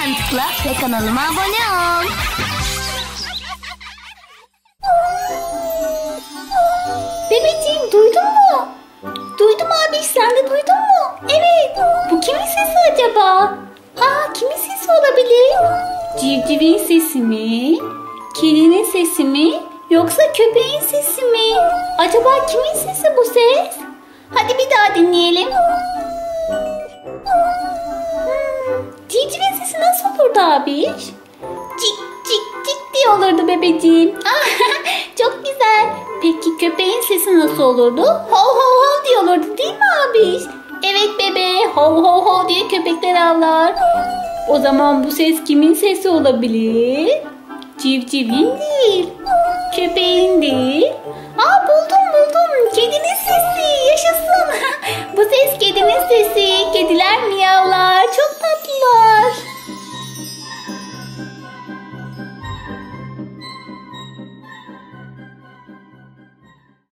Hemen tıkla ve kanalıma abone ol. Bebeciğim, duydun mu? Duydum abi, sen de duydun mu? Evet. Bu kimin sesi acaba? Kimin sesi olabilir? Civcivin sesi mi? Kedinin sesi mi? Yoksa köpeğin sesi mi? Acaba kimin sesi bu ses? Hadi bir daha dinleyelim. Civcivin sesi nasıl olurdu abi? Cik cik cik diye olurdu bebeciğim. Çok güzel. Peki köpeğin sesi nasıl olurdu? Ho ho ho diye olurdu değil mi abi? Evet bebe, ho ho ho diye köpekler avlar. O zaman bu ses kimin sesi olabilir? Civcivin değil. Köpeğin değil. Buldum. Kedinin sesi. Yaşasın. Bu ses kedinin sesi. Kediler miyavlar. Çok tatlılar.